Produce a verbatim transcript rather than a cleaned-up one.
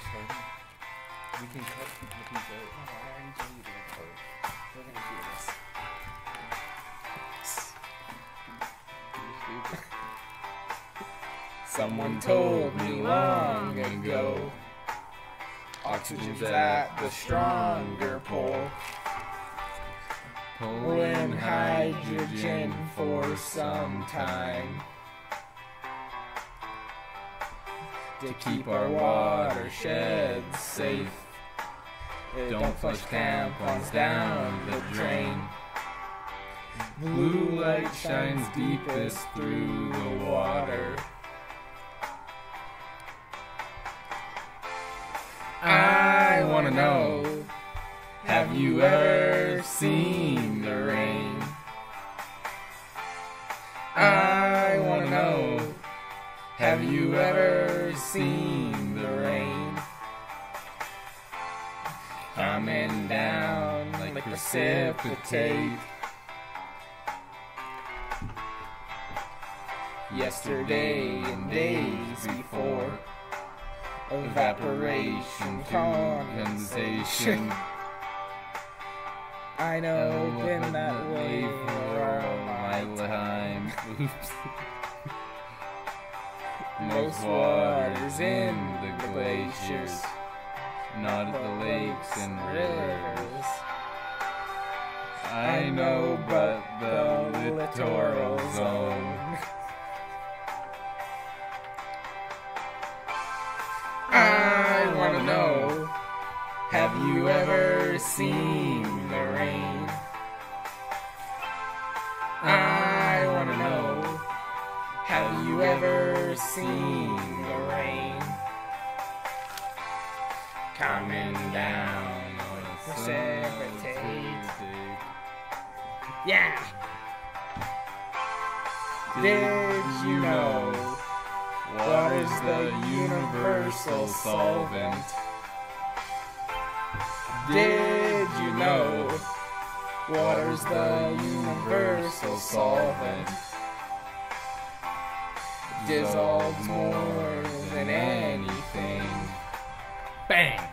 starting? We can cut the piece out. No, I already told you to look for it. We're gonna do this. You're stupid. Someone told me long ago, oxygen's at the stronger pole, pulling hydrogen for some time to keep our watersheds safe. Don't flush tampons down the drain. Blue light shines deepest through the water. I wanna know, have you ever seen the rain? I wanna know, have you ever seen the rain? Coming down like precipitate. Yesterday and days before. Evaporation, condensation. I know, been that way for my time. Oops. Most water's in the glaciers, not at the lakes and rivers. I know, but the littoral zone. I wanna know, have you ever seen the rain? I wanna know, have you ever seen the rain? Coming down with precipitate. Yeah! Did you know water's the universal solvent? Did you know water's the universal solvent? Dissolves more than anything. Bang!